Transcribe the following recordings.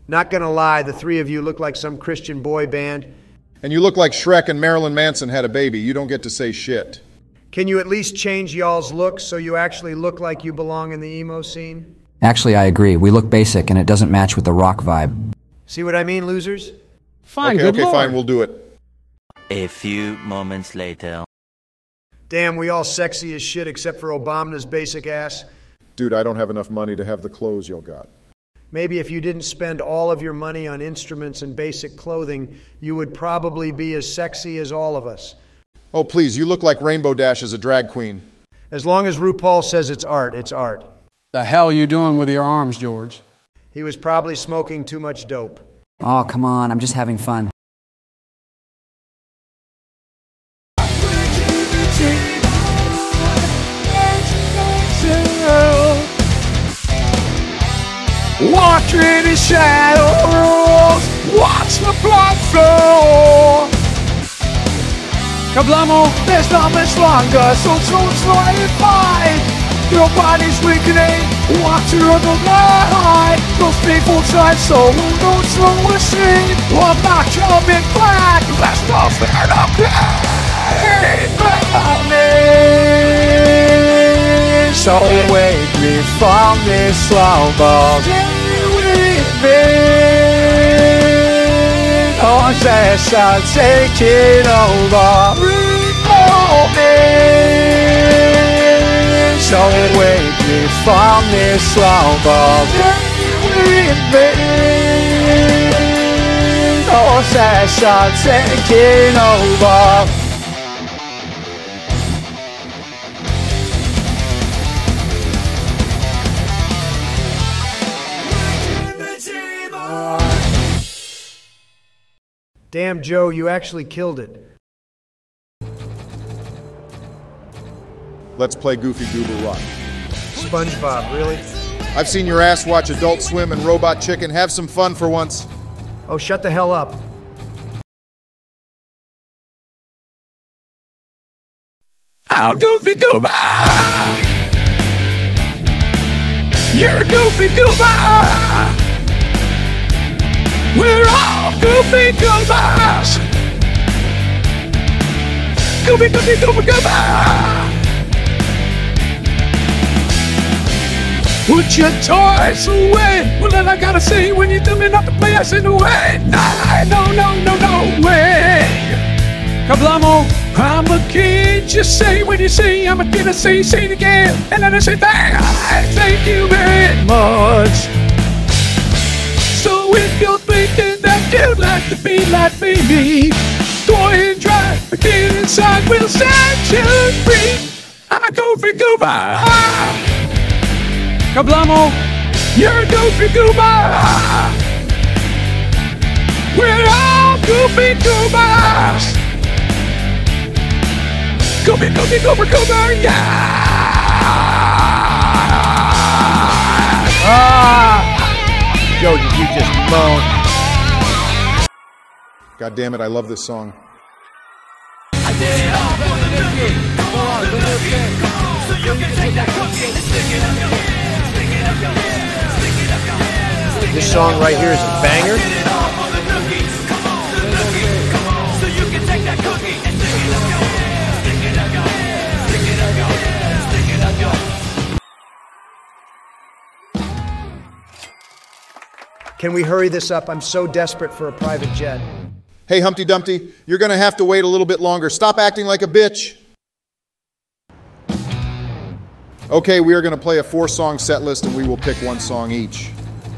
Not gonna lie, the three of you look like some Christian boy band. And you look like Shrek and Marilyn Manson had a baby. You don't get to say shit. Can you at least change y'all's looks so you actually look like you belong in the emo scene? Actually, I agree. We look basic and it doesn't match with the rock vibe. See what I mean, losers? Fine, okay, fine, we'll do it. A few moments later. Damn, we all sexy as shit except for Obama's basic ass. Dude, I don't have enough money to have the clothes y'all got. Maybe if you didn't spend all of your money on instruments and basic clothing, you would probably be as sexy as all of us. Oh, please, you look like Rainbow Dash as a drag queen. As long as RuPaul says it's art, it's art. The hell you doing with your arms, George? He was probably smoking too much dope. Oh, come on, I'm just having fun. Walk in the shadows, watch the blood flow. Kablamo, there's not much longer, so slowly fight. Your body's weakening, walk through the night. Those people try so don't slow machine. Well, I'm not coming back, that's not fair to me. So wake me from this slumber. Stay with me. Possession taking over. Remove me. So wake me from this slumber. Stay with me. Possession taking over. Damn, Joe, you actually killed it. Let's play Goofy Goober Rock. SpongeBob, really? I've seen your ass watch Adult Swim and Robot Chicken. Have some fun for once. Oh, shut the hell up. Oh, Goofy Goober! You're Goofy Goober! We're all Goofy Goobers! Goofy, Goofy, Goober, Goober! Put your toys away! Well, then I gotta say, when you tell me not to play, I say no way! No way! Kablamo, I'm a kid, just say when you say I'm a kid, I say it again, and then I say thank you very much. So if you're thinking that you'd like to be like me, go ahead and try. The kid inside will set you free. I'm a Goofy Goober. Kablamo, you're a Goofy Goober. We're all Goofy Goobers. Goofy, Goofy, Goober, Goober, yeah! Joe, did you just moan? God damn it, I love this song. I did it all for the nookie. Come on, the nookie. So you can take that cookie and stick it up your head. Stick it up your head. Stick it up your head. This song right here is a banger. I did it all for the nookie. Come on, the nookie. Come on. So you can take that cookie and stick it up your head. Stick it up your head. Stick it up your head. Stick it up your head. Can we hurry this up? I'm so desperate for a private jet. Hey, Humpty Dumpty, you're gonna have to wait a little bit longer. Stop acting like a bitch. Okay, we are gonna play a 4-song set list and we will pick one song each.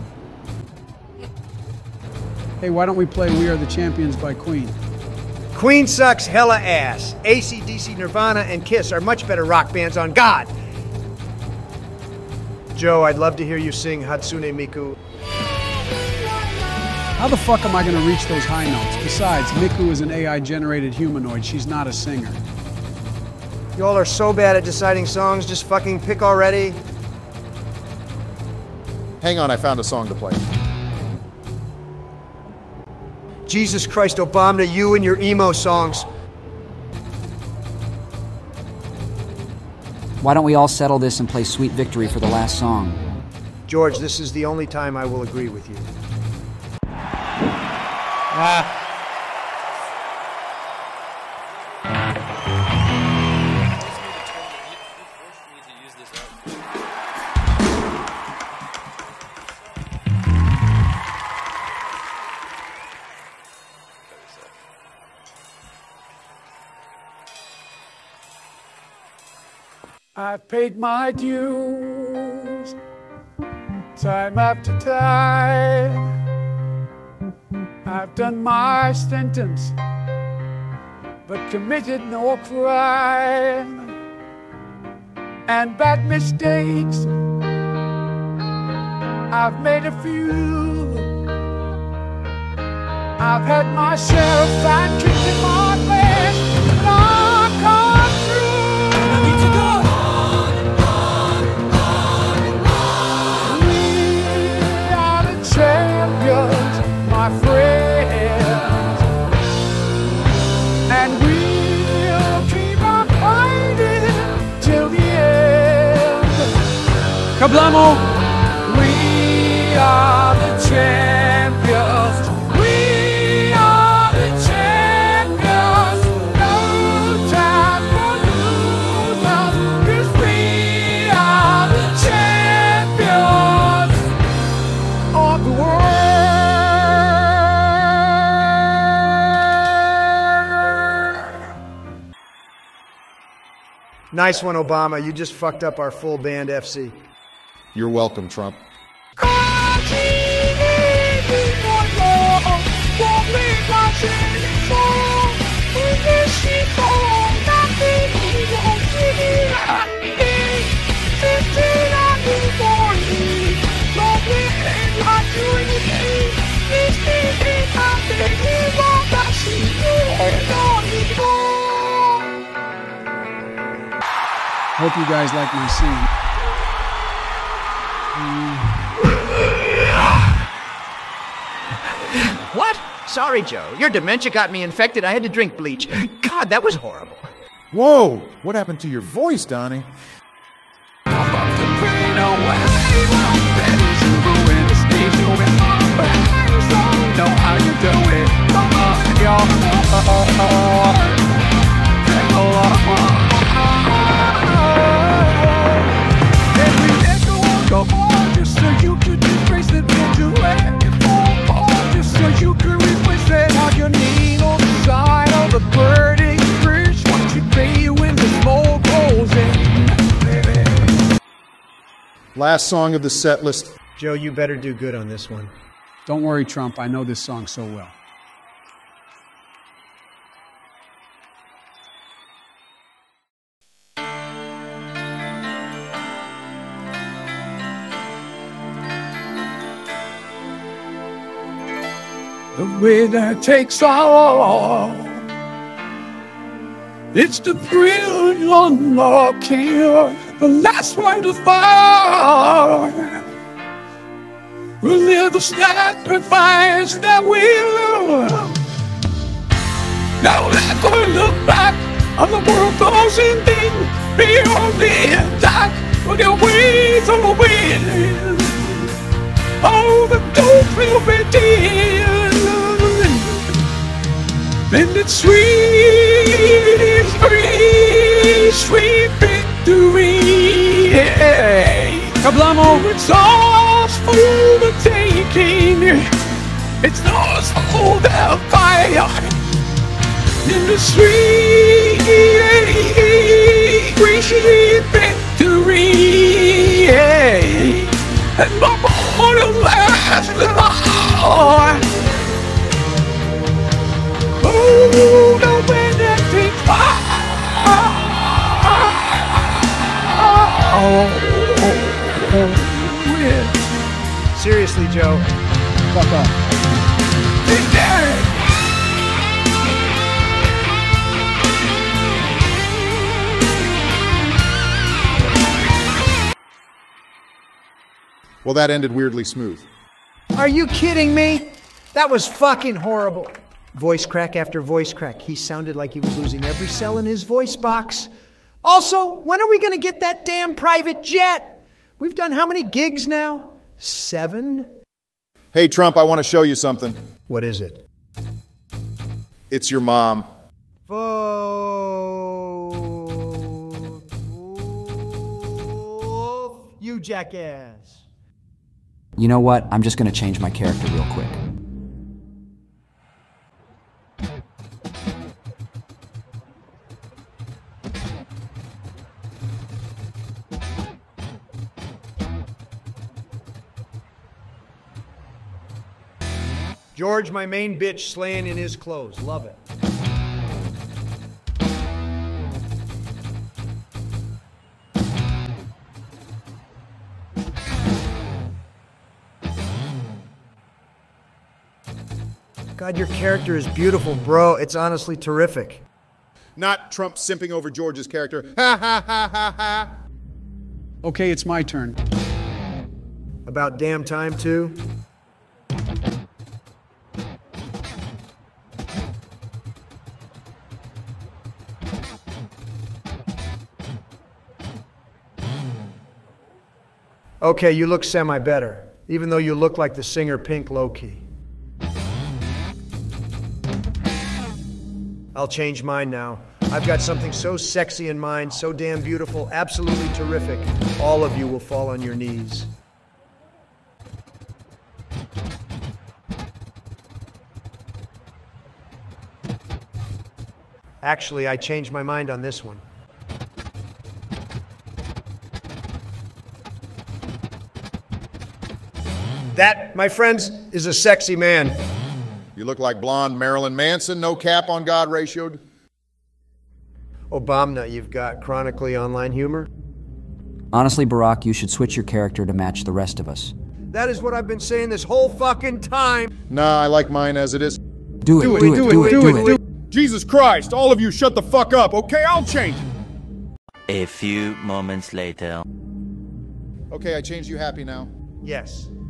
Hey, why don't we play We Are the Champions by Queen? Queen sucks hella ass. AC/DC, Nirvana, and Kiss are much better rock bands on God. Joe, I'd love to hear you sing Hatsune Miku. How the fuck am I going to reach those high notes? Besides, Miku is an AI-generated humanoid. She's not a singer. Y'all are so bad at deciding songs, just fucking pick already. Hang on, I found a song to play. Jesus Christ, Obama, you and your emo songs. Why don't we all settle this and play Sweet Victory for the last song? George, this is the only time I will agree with you. I've paid my dues time after time. I've done my sentence, but committed no crime. And bad mistakes, I've made a few. I've had my share of fat kicks in my past, but I've come through. I need to go. We are the champions, my friends, and we'll keep on fighting till the end. Kablamo! We are the champions. We are the champions. No time for losers, 'cause we are the champions of the world. Nice one, Obama. You just fucked up our full band FC. You're welcome, Trump. Hope you guys like my scene. What? Sorry, Joe. Your dementia got me infected. I had to drink bleach. God, that was horrible. Whoa! What happened to your voice, Donnie? Know how you do it. Come on, y'all. And we never won't go on just so you could disgrace the things you let it fall. Just so you could replace it on your knee on the side of the burning bridge. What you pay when the smoke goes in, baby. Last song of the set list. Joe, you better do good on this one. Don't worry, Trump. I know this song so well. The winner takes all. It's the thrill unlocking, the last one to fall. We'll live the sacrifice that we'll. Now let's go look back on the world closing thing. Beyond the attack, with your wings on the wind. Oh, the dope will be dead. And it's sweet, sweet, sweet victory. Kablamo, it's ours for the taking. It's ours for the fire. In the sweet, sweet victory. And my heart will last long. Oh, the winner takes all. Seriously, Joe. Fuck off. Well, that ended weirdly smooth. Are you kidding me? That was fucking horrible. Voice crack after voice crack. He sounded like he was losing every cell in his voice box. Also, when are we going to get that damn private jet? We've done how many gigs now? 7? Hey, Trump, I want to show you something. What is it? It's your mom. You jackass. You know what? I'm just gonna change my character real quick. George, my main bitch, slaying in his clothes. Love it. God, your character is beautiful, bro. It's honestly terrific. Not Trump simping over George's character. Ha ha ha ha ha. Okay, it's my turn. About damn time, too. Okay, you look semi-better, even though you look like the singer Pink low-key. I'll change mine now. I've got something so sexy in mind, so damn beautiful, absolutely terrific. All of you will fall on your knees. Actually, I changed my mind on this one. That, my friends, is a sexy man. You look like blonde Marilyn Manson, no cap on God ratioed. Obama, you've got chronically online humor. Honestly, Barack, you should switch your character to match the rest of us. That is what I've been saying this whole fucking time. Nah, I like mine as it is. Do it. Jesus Christ, all of you shut the fuck up, okay? I'll change it. A few moments later. Okay, I changed you happy now. Yes.